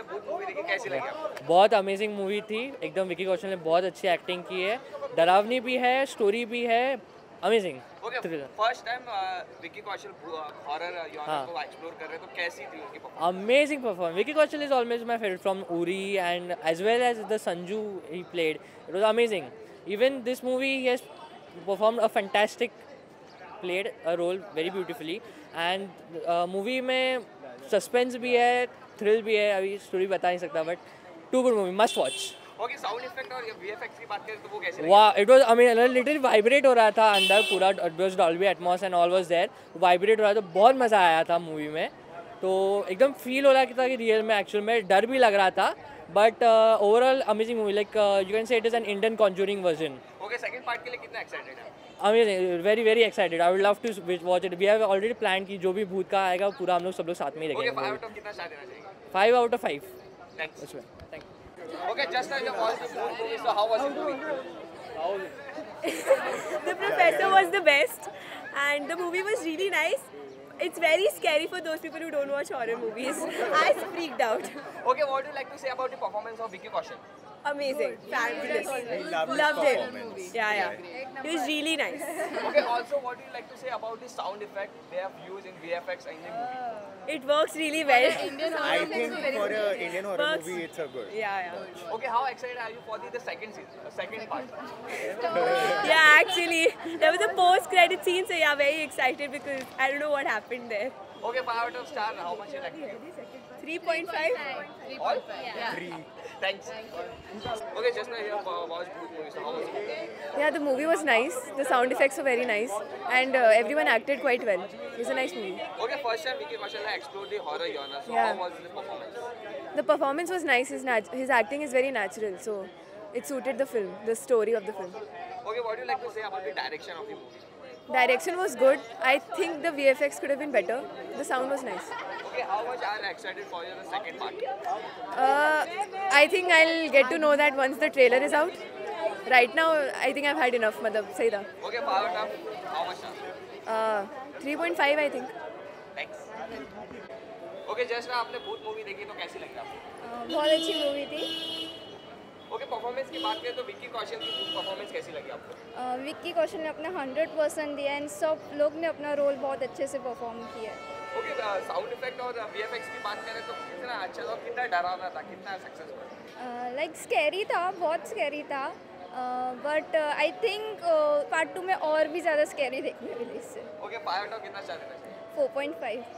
आपने भूत मूवी देखी, कैसी लगी आपको? बहुत अमेजिंग मूवी थी एकदम। विकी कौशल ने बहुत अच्छी एक्टिंग की है, डरावनी भी है, स्टोरी भी है, amazing thriller. First time Vicky Kaushal horror genre को एक्सप्लोर कर रहे हैं, तो कैसी थी उनकी performance? Amazing performance. Vicky Kaushal is always my favorite from Uri and as well as the Sanju he played. It was amazing. Even this movie he has performed a fantastic, played a role very beautifully. And movie में suspense भी है, thrill भी है. अभी story बता नहीं सकता but too good movie, must watch. Okay, sound effect और वीएफएक्स की बात करें तो वो कैसे लगी? वाह, it was, I mean, little vibrate हो रहा था अंदर पूरा, it was Dolby Atmos and all was there. Vibrate हो रहा था, बहुत मज़ा आया था मूवी में। तो एकदम फील हो रहा था कि रियल में, एक्चुअल में डर भी लग रहा था, but overall amazing movie, like you can say it is an Indian Conjuring version. Okay, second part के लिए कितना एक्साइटेड है? Amazing, very very excited. I would love to watch it. We have already plan की जो भी भूत का आएगा पूरा हम लोग सब लोग साथ में ही ओके, 5 देखेंगे। आउट ऑफ कितना स्टार देना चाहिए? 5 out of 5। Thanks. Thank you. Okay, just now you watched the full movie, so how was the movie? The professor was the best and the movie was really nice. It's very scary for those people who don't watch horror movies. I freaked out. Okay, what do you like to say about the performance of Vicky Kaushal? Amazing. Fabulous. Loved Loved his it. performance. Yeah. It was really nice. Okay, also what do you like to say about the sound effect they have used in VFX in the movie? It works really well. I think for an Indian horror Works. movie, it's a good. Yeah. Okay, how excited are you for the second season, second part? Yeah, actually, there was a post-credit scene, so yeah, very excited because I don't know what happened there. Okay, 5 out of star, how much you like it? 3.5? All? Yeah. 3. Thanks. Okay, just now you have watched both movies, so how was it? Yeah, the movie was nice. The sound effects were very nice, and everyone acted quite well. It was a nice movie. Okay, first time Vicky Kaushal has explored the horror genre, so Yeah. how was the performance? The performance was nice. His acting is very natural, so it suited the film, the story of the film. Okay, what do you like to say about the direction of the movie? Direction was good. I think the VFX could have been better. The sound was nice. Okay, how much are you excited for the second part? I think I'll get to know that once the trailer is out. Right now, I think I've had enough. Matlab, say that. Okay, 5 out of how much star? 3.5, I think. Thanks. Okay, just now आपने भूत movie देखी तो कैसी लगी आपको? बहुत अच्छी movie थी। ओके, परफॉर्मेंस की बात करें तो विक्की कौशल की परफॉर्मेंस कैसी लगी आपको? विक्की कौशल ने अपना 100% दिया एंड सब लोग ने अपना रोल बहुत अच्छे से परफॉर्म किया। ओके, साउंड इफेक्ट और वीएफएक्स की बात करें तो कितना अच्छा था और कितना डरावना था, कितना सक्सेसफुल? लाइक स्कैरी था, बहुत स्कैरी था, बट आई थिंक पार्ट 2 में और भी ज़्यादा स्कैरी देखने मिली इससे। ओके, 5 आउट ऑफ कितना स्टार देना चाहिए? 4.5।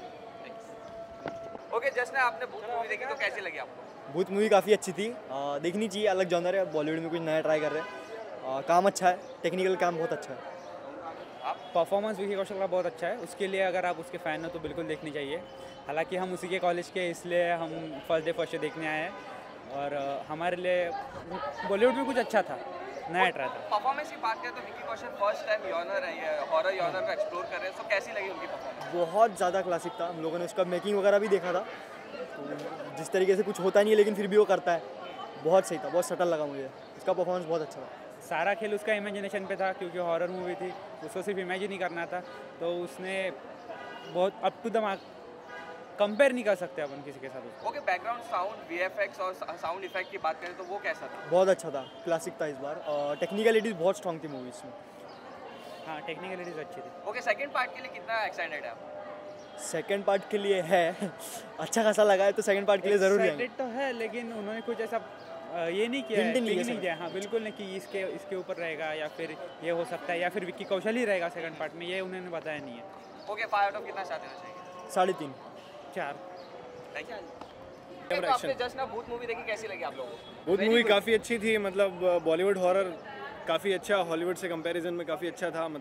ओके, जस्ट ना आपने भूत मूवी देखी तो कैसी लगी आपको? भूत मूवी काफ़ी अच्छी थी, देखनी चाहिए। अलग जॉनर है, बॉलीवुड में कुछ नया ट्राई कर रहे हैं। काम अच्छा है, टेक्निकल काम बहुत अच्छा है। परफॉर्मेंस विकी कौशल का बहुत अच्छा है, उसके लिए अगर आप उसके फ़ैन हो तो बिल्कुल देखनी चाहिए। हालांकि हम उसी के कॉलेज के, इसलिए हम फर्स्ट डे देखने आए हैं और हमारे लिए बॉलीवुड में कुछ अच्छा था, नया ट्राई था। परफॉर्मेंस की बात करें तो Vicky Kaushal first time genre है, हॉरर जॉनर को एक्सप्लोर कर रहे हैं, तो कैसी लगी उनकी परफॉर्मेंस? बहुत ज़्यादा क्लासिक था। हम लोगों ने उसका मेकिंग वगैरह भी देखा था, तो जिस तरीके से कुछ होता नहीं है लेकिन फिर भी वो करता है, बहुत सही था, बहुत सटल लगा मुझे। उसका परफॉर्मेंस बहुत अच्छा था। सारा खेल उसका इमेजिनेशन पे था, क्योंकि हॉरर मूवी थी, उसको सिर्फ इमेजिन ही करना था, तो उसने बहुत up to the mark, compare नहीं कर सकते अपन किसी के साथ उसको। ओके, बैकग्राउंड साउंड, वीएफएक्स और साउंड इफेक्ट की बात करें तो वो कैसा था? बहुत अच्छा था, क्लासिक था इस बार, और टेक्निकलिटीज़ बहुत स्ट्रॉन्ग थी मूवीज़ में। हाँ, टेक्निकलिटीज़ अच्छी थी। ओके, सेकंड पार्ट के लिए कितना एक्साइटेड है आप? सेकंड पार्ट के लिए है अच्छा खासा लगा है, तो सेकंड पार्ट के लिए ज़रूर जाएंगे। एक्साइटेड तो है, लेकिन उन्होंने कुछ ऐसा ये नहीं किया है, Hint नहीं नहीं किया। हाँ, बिल्कुल नहीं कि इसके ऊपर रहेगा या फिर ये हो सकता है या फिर विक्की कौशल ही रहेगा सेकंड पार्ट में, ये उन्होंने बताया नहीं है। ओके, 5 आउट ऑफ कितना स्टार देना चाहिए? 3.5। 4। Thank you. तो आपने जस्ट ना भूत मूवी देखी, कैसी लगी आप लोगों को? भूत मूवी काफ़ी अच्छी थी, मतलब बॉलीवुड हॉरर काफ़ी अच्छा, हॉलीवुड से कंपैरिजन में काफ़ी अच्छा था,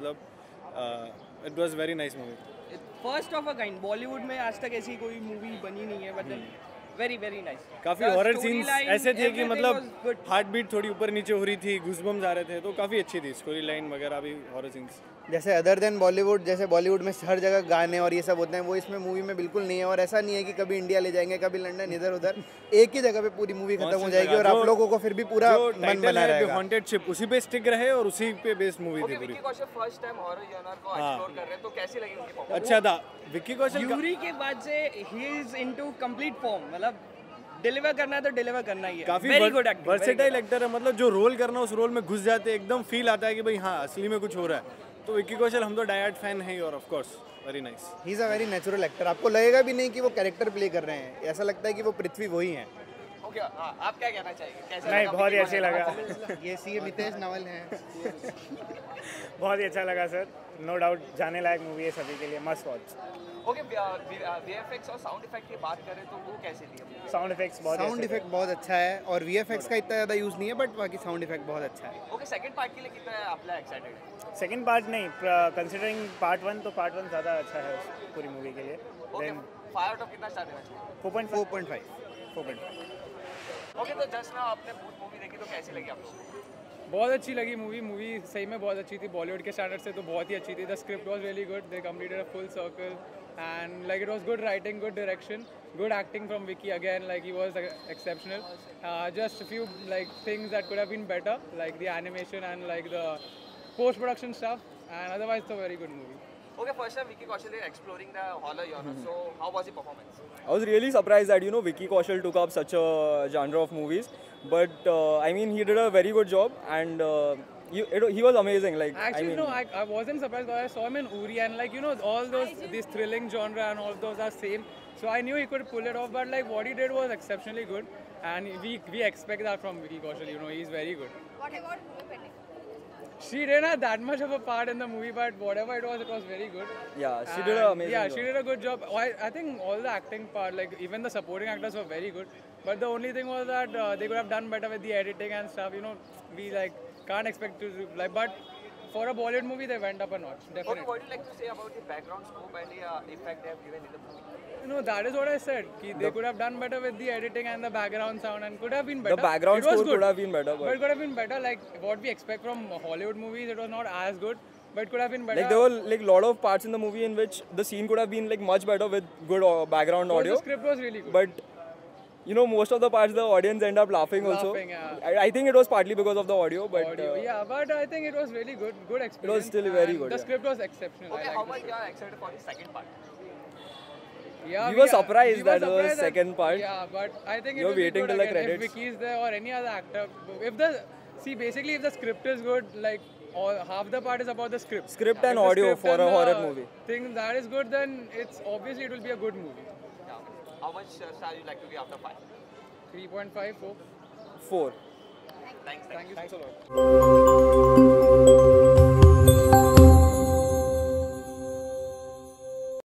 मतलब it was very nice movie. First of a kind, Bollywood में आज तक ऐसी कोई मूवी बनी नहीं है, मतलब वेरी वेरी नाइस। काफ़ी हॉरर सीन्स ऐसे थे कि मतलब हार्ट बीट थोड़ी ऊपर नीचे हो रही थी, घुसबम्स आ रहे थे, तो काफ़ी अच्छी थी स्टोरी लाइन वगैरह भी, हॉरर सीन्स। जैसे अदर देन बॉलीवुड, जैसे बॉलीवुड में हर जगह गाने और ये सब होते हैं, वो इसमें मूवी में बिल्कुल नहीं है। और ऐसा नहीं है कि कभी इंडिया ले जाएंगे, कभी लंदन, इधर उधर, एक ही जगह पे पूरी मूवी खत्म हो जाएगी और आप लोगों को फिर भी पूरा मन बना रहेगा। हॉन्टेड शिप उसी पे स्टिक रहे और उसी पे बेस्ड मूवी थी पूरी। Vicky Kaushal first time horror genre को एक्सप्लोर कर रहे हैं, तो कैसी लगी उनकी परफॉर्मेंस? अच्छा था विक्की कौशल यूरी के बाद से ही इज इनटू कंप्लीट फॉर्म, मतलब डिलीवर करना है तो डिलीवर करना ही है। काफी very good acting, versatile actor है, मतलब जो रोल करना उस रोल में घुस जाते एकदम फील आता है कि भाई हाँ असली में कुछ हो रहा है। तो विक्की कौशल हम तो डायहार्ड फैन हैं और of course very nice. He is a very natural actor, आपको लगेगा भी नहीं कि वो कैरेक्टर प्ले कर रहे हैं, ऐसा लगता है कि वो पृथ्वी वही हैं। ओके, आप क्या कहना चाहेंगे? कैसा नहीं, लगा बहुत ही विक्की अच्छी कौशल? लगा। ये सी मितेश नवल हैं। बहुत ही अच्छा लगा सर, नो डाउट जाने लायक मूवी है सभी के लिए, मस्ट वॉच। ओके, वीएफएक्स और साउंड इफेक्ट की बात करें तो वो कैसे दिए? साउंड इफेक्ट्स बहुत ही साउंड अच्छे थे। इफेक्ट बहुत अच्छा है और वीएफएक्स का इतना ज़्यादा यूज़ नहीं है, बट बाकी साउंड इफेक्ट बहुत अच्छा है। ओके, सेकंड पार्ट के लिए कितना आपला एक्साइटेड है? सेकंड पार्ट नहीं, कंसिडरिंग पार्ट 1 तो पार्ट 1 ज़्यादा अच्छा है उस पूरी मूवी के लिए। ओके, देन 5 आउट ऑफ कितना स्टार देना चाहिए? 4.5। 4.5। ओके, तो जस्ट ना आपने भूत मूवी देखी तो कैसी लगी आपको? बहुत अच्छी लगी मूवी सही में बहुत अच्छी थी, बॉलीवुड के स्टैंडर्ड से तो बहुत ही अच्छी थी। The script was really good, they completed a full circle and like it was good writing, good direction, good acting from Vicky again, like he was exceptional. Just a few like things that could have been better, like the animation and like the post production stuff, and otherwise it's a very good movie. Okay, first time Vicky Kaushal is exploring the horror genre. So how was the performance? I was really surprised that Vicky Kaushal took up such a genre of movies, but I mean he did a very good job, and he was amazing. Like Actually, no, I wasn't surprised because I saw him in Uri, and like all this thrilling genre and all those are same. So I knew he could pull it off, but like what he did was exceptionally good, and we expect that from Vicky Kaushal. He's very good. What about Bhumi Pending? She didn't have that much of a part in the movie, but whatever it was very good. Yeah, she did an amazing Yeah, job. she did a good job. I think all the acting part, like even the supporting actors were very good. But the only thing was that they could have done better with the editing and stuff. We like can't expect to do, like, but for a Bollywood movie, they went up a notch. Definitely. Okay, what do you like to say about the background scope and the effect they have given in the movie? That is what I said. They could have done better with the editing and the background sound, and could have been better. The background It was score good, could have been better, but it could have been better. Like what we expect from Hollywood movies, it was not as good, but could have been better. Like there were like lot of parts in the movie in which the scene could have been like much better with good background Because audio. The script was really good. But most of the parts the audience end up laughing also. Yeah. I think it was partly because of the audio, but yeah, but I think it was really good experience. It was still very good. The script was exceptional. Okay, how much you are excited for the second part? Yeah, we were surprised that there was second part. Yeah, but I think You're it will be waiting good till the again. If credits. Vicky is there or any other actor, basically if the script is good, like half the part is about the script. Script and If the audio script for and a the horror movie. Thing that is good, then it's obviously it will be a good movie. Yeah. How much star you like to give after 5? 3.5, 4. 4. Thanks. Thank you so much.